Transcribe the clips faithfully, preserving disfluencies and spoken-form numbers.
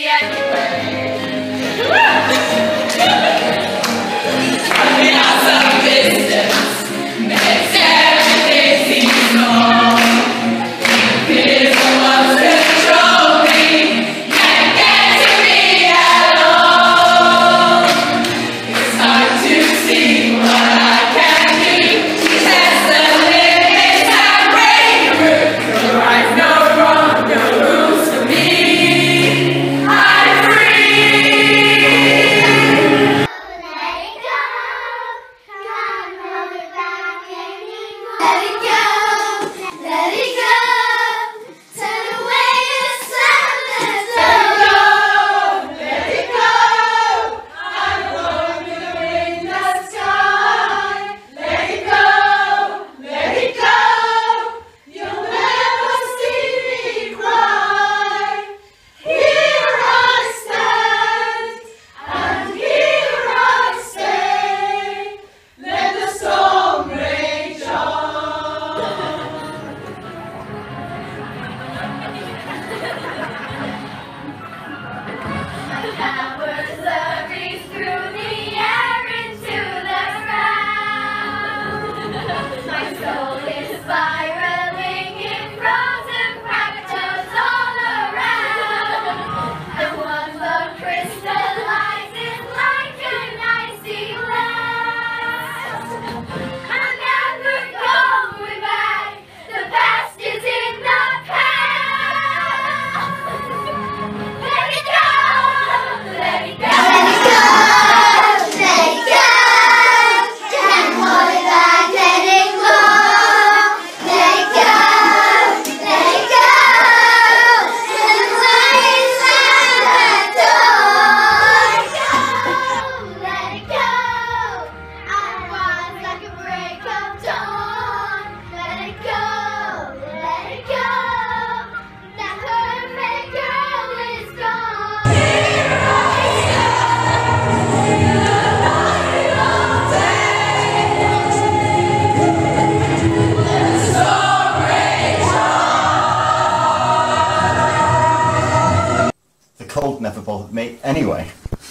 Cold never bothered me anyway.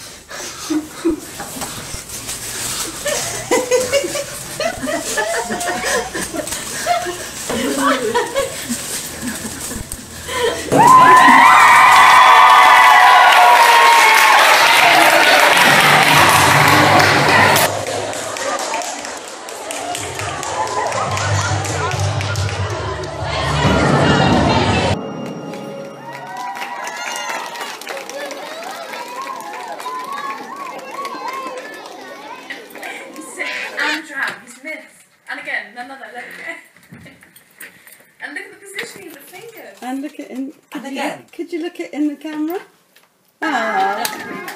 And again, another, let it go. And look at the positioning of the fingers. And look at in. Could And you again. Look, could you look at in the camera? Ah.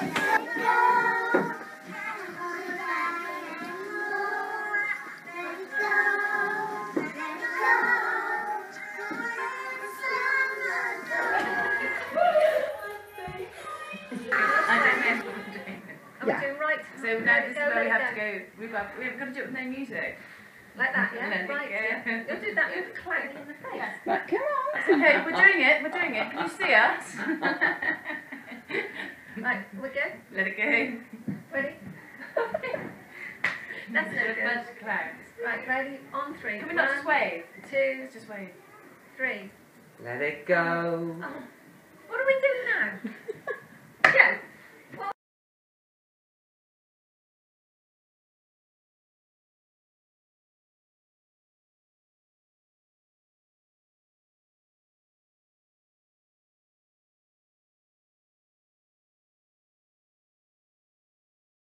I don't know what I'm doing. Are Yeah. we doing right? So now this is where we have to go. We've got, we've got to do it with no music. Like that, yeah? Let it Right, go. yeah. You'll do that, you'll clang in the face. Right, come on. Okay, we're doing it, we're doing it. Can you see us? Right, we go? Let it go. Ready? That's no With good. much clangs. Right, ready? On three. Can we not One, just wave? two, Let's just wave. three. Let it go. Oh. What are we doing now?